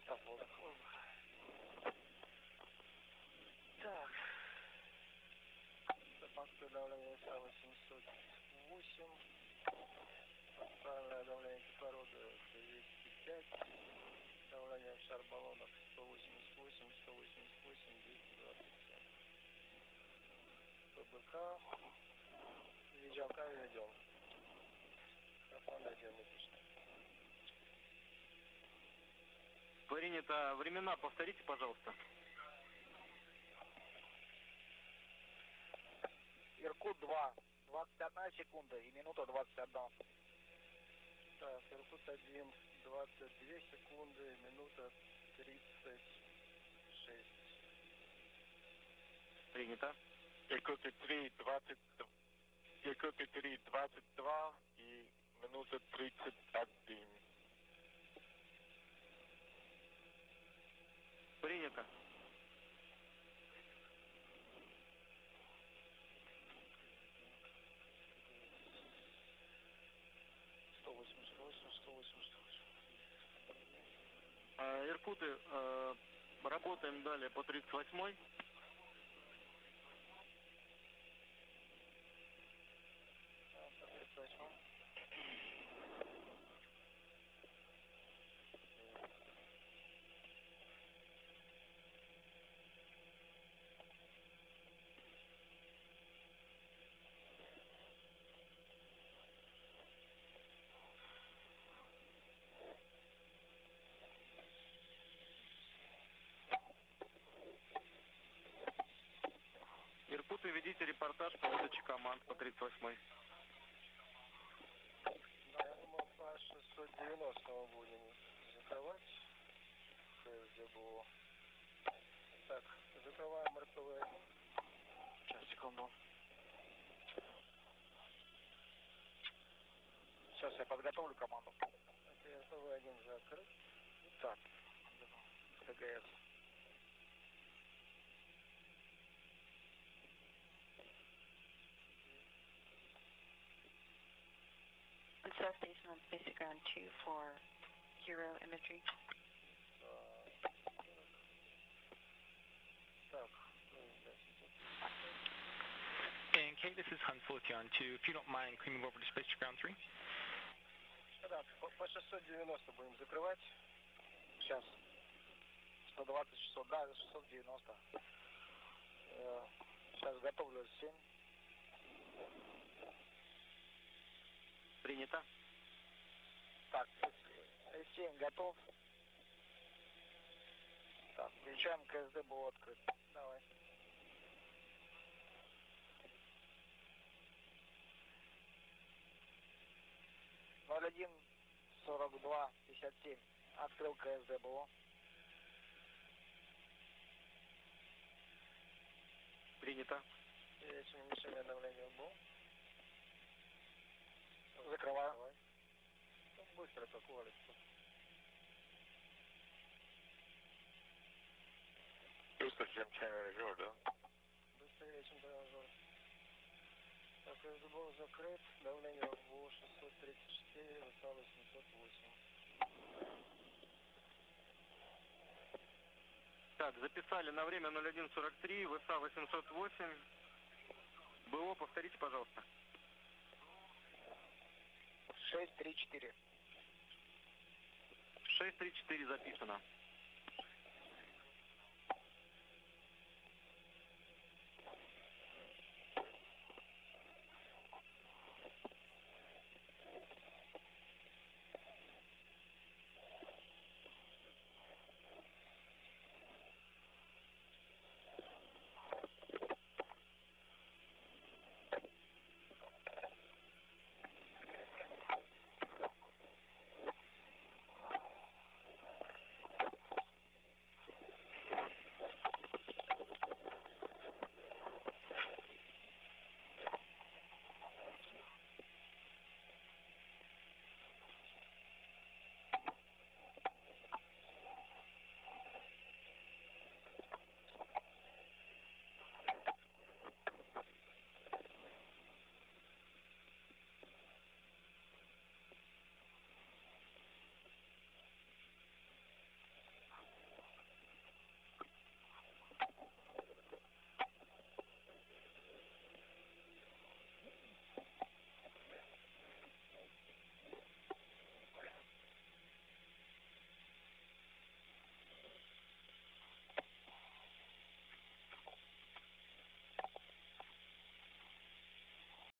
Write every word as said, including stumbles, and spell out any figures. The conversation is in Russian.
Состав воздуха. Так. Фактор давления ста восемьсот восемь. Правильное давление кислорода двести пять. Давление в шар баллонов сто восемьдесят восемь, сто восемьдесят восемь, двести двадцать семь. ПБК. Видеока ведем. Микрофон ведем выключно. Принято. Времена повторите, пожалуйста. Иркут два. двадцать одна секунда и минута двадцать одна. Так, Иркут один. двадцать две секунды, минута тридцать шесть. Принято. Иркут три, двадцать, Иркут три, двадцать два и минута тридцать один. Принято. сто восемьдесят восемь, сто восемьдесят восемь. А, Иркуты, э, работаем далее по тридцать восьмой. по тридцать восьмой. Иркуты, ведите репортаж по выдаче команд по тридцать восьмой. Да, я думаю, по шестьсот девяностому будем закрывать. КСДБО. Так, закрываем РПВ. Сейчас, секунду. Сейчас я подготовлю команду. Это РПВ один закрыт. Так, ТГС. South Station on Basic Ground two for Euro imagery. Так. And Kate, this is Hans Lucian two. If you don't mind, can you move over to Space to Ground three? Да, по, по шестьсот девяносто будем закрывать. Сейчас. сто двадцать, шестьсот, да, шестьсот девяносто. Э, сейчас готовлю семь. Принято. Так, эс семь готов. Так, включаем КСД, был открыт. Давай. ноль один сорок два пятьдесят семь. Открыл КСД БО. Принято. Есть уменьшение давления БО. Закрываю. Давай. Ну, быстро такое. Быстро, чем тренажер, да? Быстрее, чем тренажер. Так, КСД БО закрыт. Давление БО шестьсот тридцать четыре, высота восемьсот восемь. Так, записали на время ноль один сорок три, высота восемьсот восемь. БО, повторите, пожалуйста. шесть три четыре. шесть три четыре записано.